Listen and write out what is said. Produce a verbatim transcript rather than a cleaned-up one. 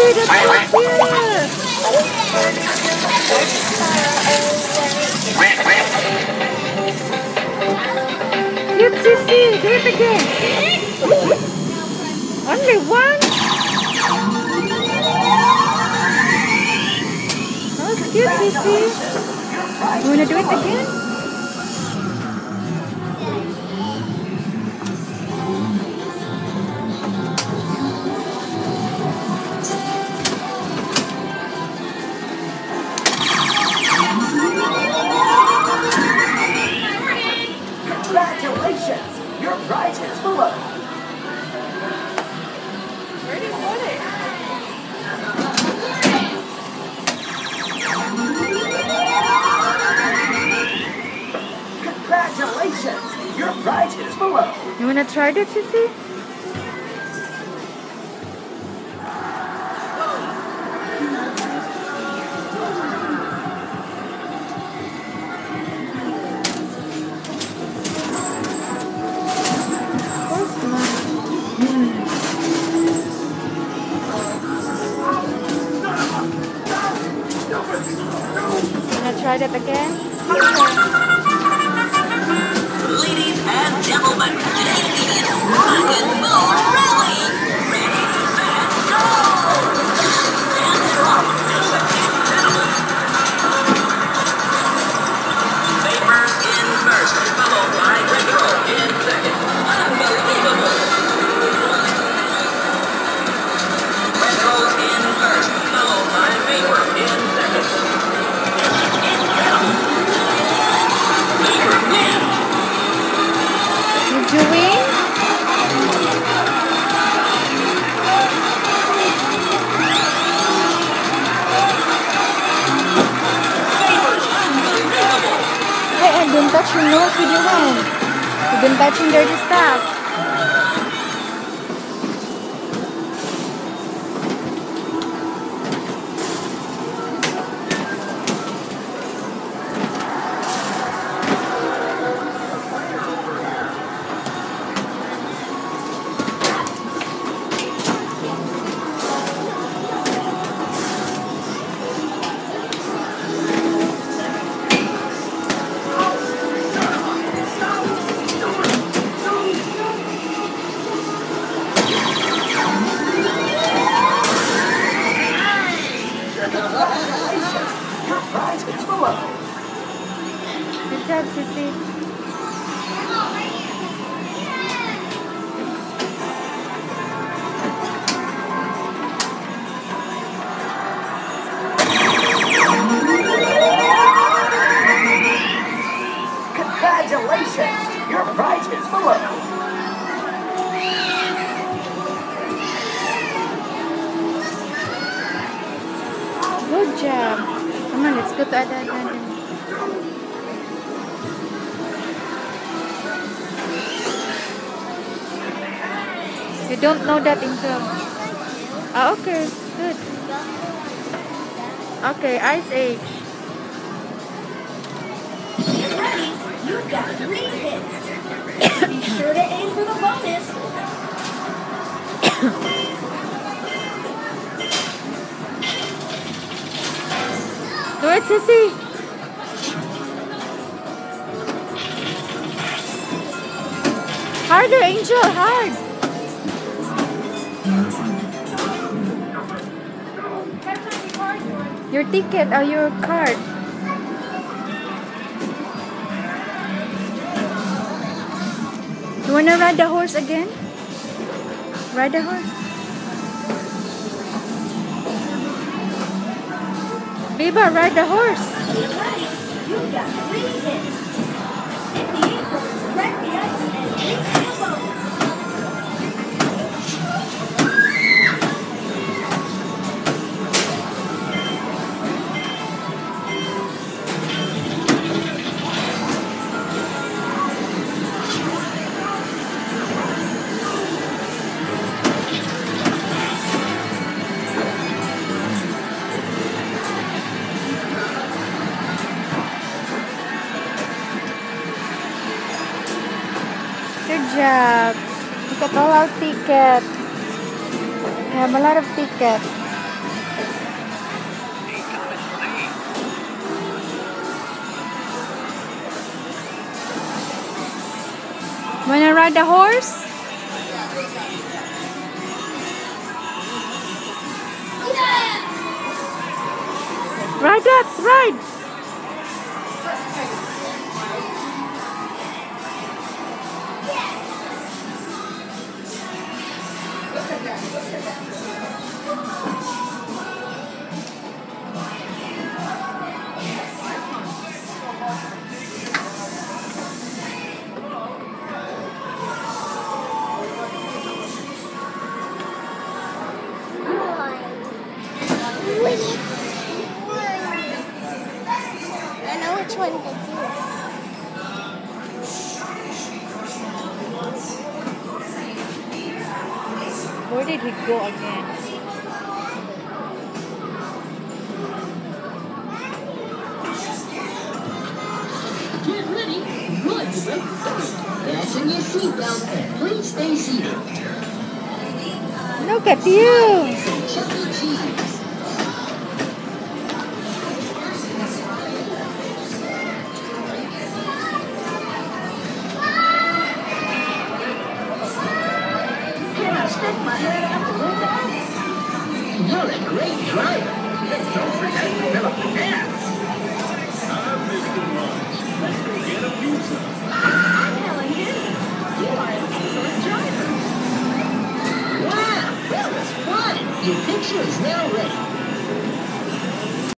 Sissy, that's so cute. Cute Sissy, do it again. Only one? Oh, it's cute Sissy. You wanna do it again? Congratulations! Your prize is below. Where did you put it? Congratulations! Your prize is below. You wanna try that, Sissy? Wanna try that again? Ladies and gentlemen, Canadian Rock and Roll Rally! Ready, set, go! And drop, ladies and gentlemen. Vapors in first, followed by Retro in second. Unbelievable! Retro in first, followed by Vapor in second. Vapor wins! Did you win? Hey, and don't touch your nose with your hand. You've been touching dirty stuff. Your prize is below. Good job, Sissy. Congratulations! Your prize is below. Good job. Come on, let's go to other garden. You don't know that intro. Ah, okay. Good. Okay, Ice Age. Get ready. You've got three hits. Be sure to aim for the bonus. Do it, Sissy. Harder, Angel, hard. Your ticket or your card. You wanna ride the horse again? Ride the horse. Viva, ride the horse. Get ready. You've got three hits. Hit the acorns, wreck the ice, and reach the bonus. Good job. You got a lot of ticket. You have a lot of ticket. Wanna ride the horse? Ride that, ride! I know which one to do. Where did he go again? Get ready. Good. Fasten your seatbelt and please stay seated. Look at you! Chuck E. Cheese. Can I stick my head out the window? You're a great driver. Don't forget to fill up the gas. I'm Helen Henry. You are an excellent driver. Wow, that was fun. Your picture is now ready.